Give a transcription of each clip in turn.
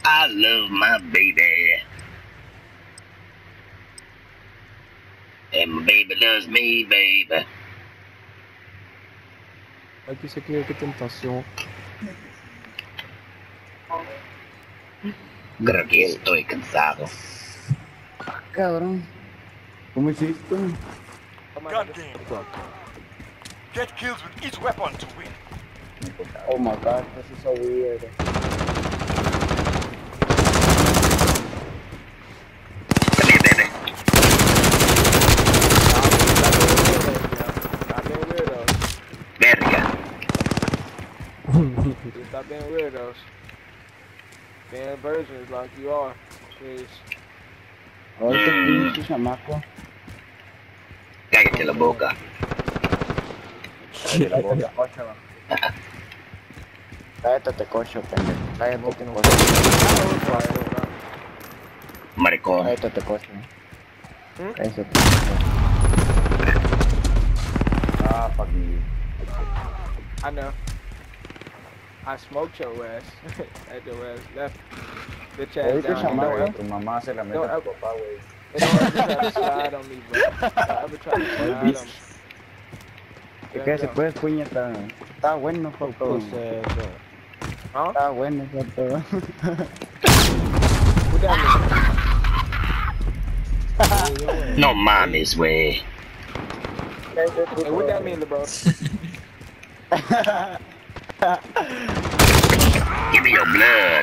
I love my baby. And my baby loves me, baby. Ay, qué tentación. Creo que estoy cansado. Cabrón. ¿Cómo hiciste? Gun game. Get kills with each weapon to win. Oh my god, this is so weird. Come here, baby. Stop being weirdos. Verga. Stop being weirdos. Being virgins like you are, please. Ay, qué pinche chamaco. Cállate la boca. Cállate la boca, cocho. Cállate, cocho, pendejo. Cállate, cocho. Maricón. Cállate, cocho. Cállate. Ah, fuck you. I know. I smoked your ass. At your ass left. Bitch ass ¿Viste, down. chamaco? Tu mamá se la mete a tu papá, güey. Don't ever try to slide on me, bro. Don't ever try to slide on me. ¿Qué se puede, puñeta? Está bueno, Joto. Huh? Está bueno, Joto. What that mean? No mames, güey. Hey, what that mean, bro? Give me your blood.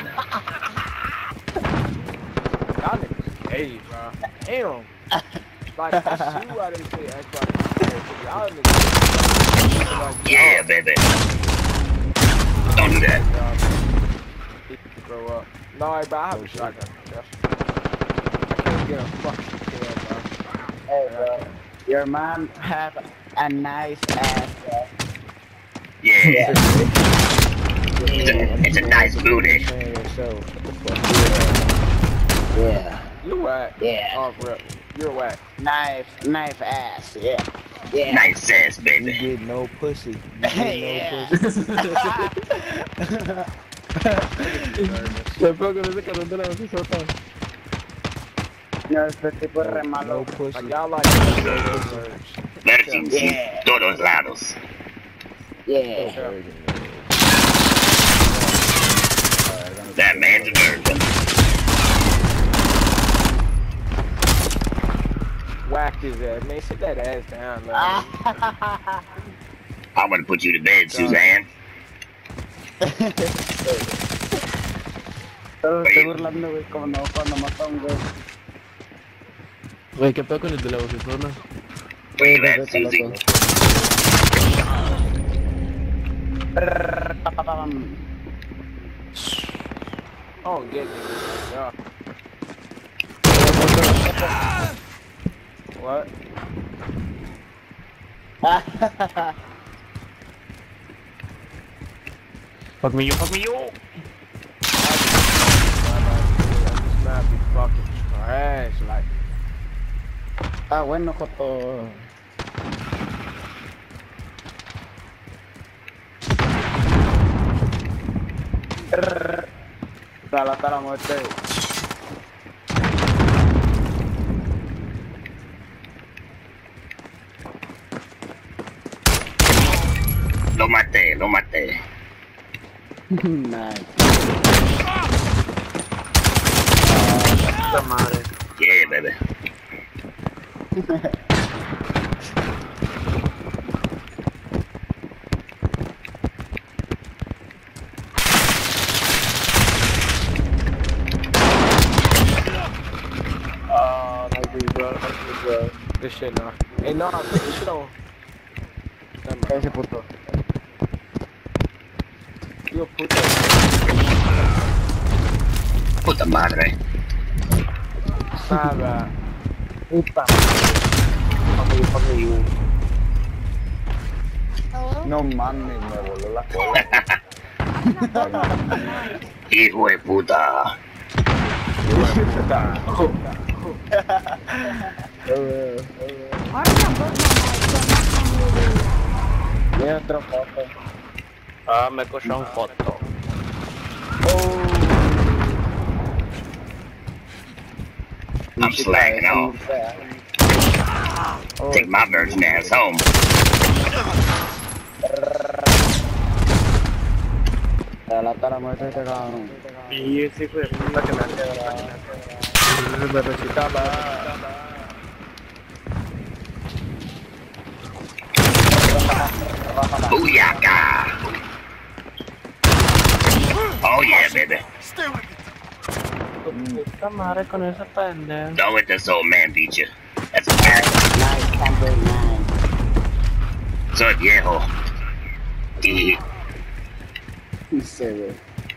Y'all niggas gay, bro. Damn. Like, I see why they say Xbox. Y'all niggas. Yeah, baby. Don't do that. Grow up. No, bro, I have a shotgun. I can't get a fucking kill, bro. Hey, bro. Your mom have a nice ass, bro. Yeah. It's a nice booty. Yeah. You whack. Yeah. Oh, bro. You're whack. Nice ass, yeah. Yeah. Nice ass, baby. get no pussy. Yeah. No, este tipo es re malo. Like, y'all like Virgins en Yeah. todos lados. Yeah. That man's a virgin. whack his ass. Man, sit that ass down, man. I'm gonna put you to bed, Suzanne. Todo estoy burlando, güey, como no cuando mata a un güey. Güey, ¿qué pedo con el de la vocesona? Where you at, Susie? Oh, get me. Yeah. What? Fuck me, you. This map be fucking trash, like. Ah, bueno, Joto. Hasta la muerte. Lo maté, lo maté. Nice. Puta madre. Yeah, baby. Oh, no, dude, bro. This shit, nah. Hey, nah, put this shit on. Never mind. Ese puto. You a puto. Puta madre. Nada. Puta. Fuck you. No mames, me voló la cola. Hijo de puta. Ve otra foto. Ah, me cogió un foto. I'm slacking off. Take my virgin ass home. Relata la muerte de este cabrón. Y ese hijo de puta que me hace Bebecita va. Booyaka! Oh yeah, baby. Stay with it. puta madre con esa pendeja. Don't let this old man beat you. That's a fact. Nice, Campbell, nice. Soy viejo. Y No sé, güey.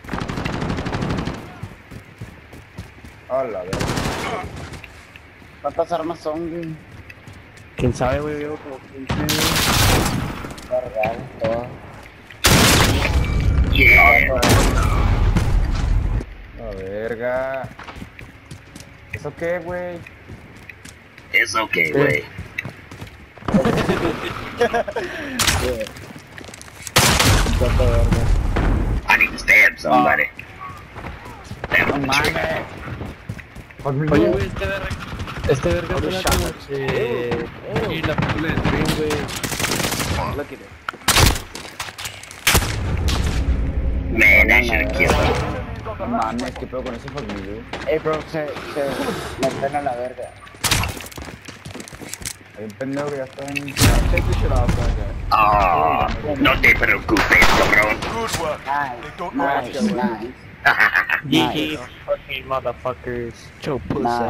Hola, bebé. ¿Cuántas armas son, güey? Quién sabe, güey, veo como 15. Cargar, todo. yeah. La verga. ¿Eso qué, güey? It's okay, way. I need to stab somebody. Damn, No I'm a trick. mames. Oye, güey, este verga suena como y la película de Dream, güey. Look at it. Man, that should have killed him. No mames, ¿qué pedo con ese formido? Ey, bro, se me pena la verga. Hay un pendejo que ya está en... Take this shit off, right there. Oh, no te preocupes, cabrón. Good work. Nice, They don't know nice, what nice. Yee fucking motherfuckers. Choke pussy. Nice,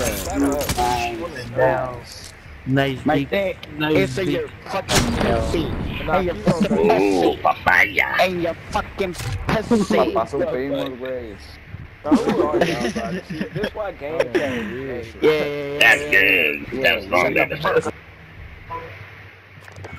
Nice My dick. dick Nice is in dick. your fucking pussy. Nah, In your keep fucking going. Oh, pussy. papaya. In your fucking pussy. Paso primos, güey. No, we are now, bro. See, this why game can't read. Yeah. That's good. That was wrong, baby.